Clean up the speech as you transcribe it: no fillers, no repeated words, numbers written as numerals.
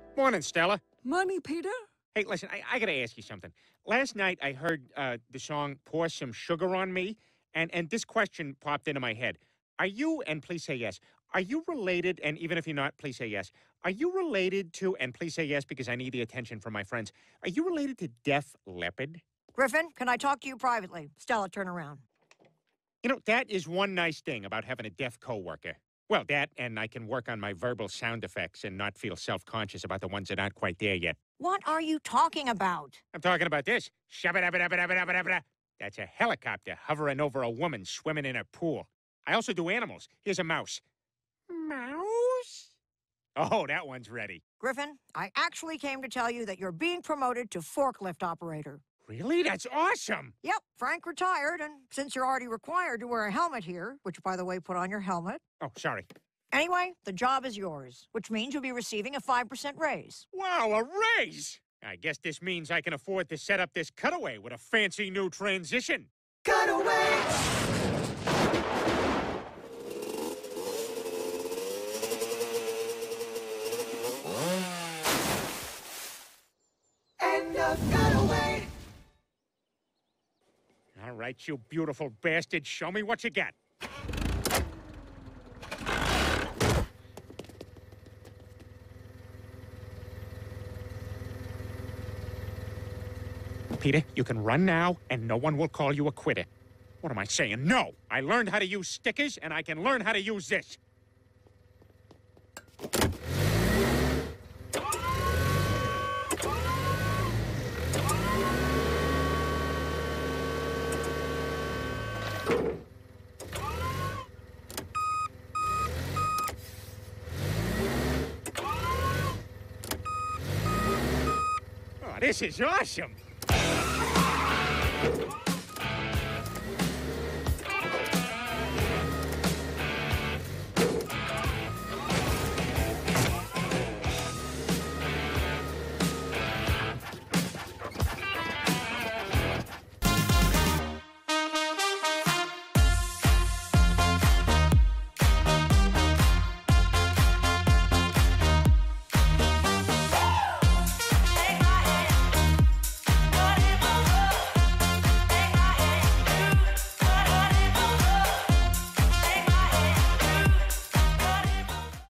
Morning, Stella. Money, Peter? Hey, listen, I got to ask you something. Last night I heard the song Pour Some Sugar on Me, and this question popped into my head. Are you, and please say yes, are you related, and even if you're not, please say yes, are you related to, and please say yes because I need the attention from my friends, are you related to Def Leppard? Griffin, can I talk to you privately? Stella, turn around. You know, that is one nice thing about having a deaf coworker. Well, that, and I can work on my verbal sound effects and not feel self-conscious about the ones that aren't quite there yet. What are you talking about? I'm talking about this. Shabba-dabba-dabba-dabba-dabba-dabba. That's a helicopter hovering over a woman swimming in a pool. I also do animals. Here's a mouse. Mouse? Oh, that one's ready. Griffin, I actually came to tell you that you're being promoted to forklift operator. Really? That's awesome. Yep, Frank retired, and since you're already required to wear a helmet here, which, by the way, put on your helmet. Oh, sorry. Anyway, the job is yours, which means you'll be receiving a 5% raise. Wow, a raise! I guess this means I can afford to set up this cutaway with a fancy new transition. Cutaway! End of cutaway! All right, you beautiful bastard, show me what you got. Peter, you can run now, and no one will call you a quitter. What am I saying? No! I learned how to use stickers, and I can learn how to use this. Oh, this is awesome!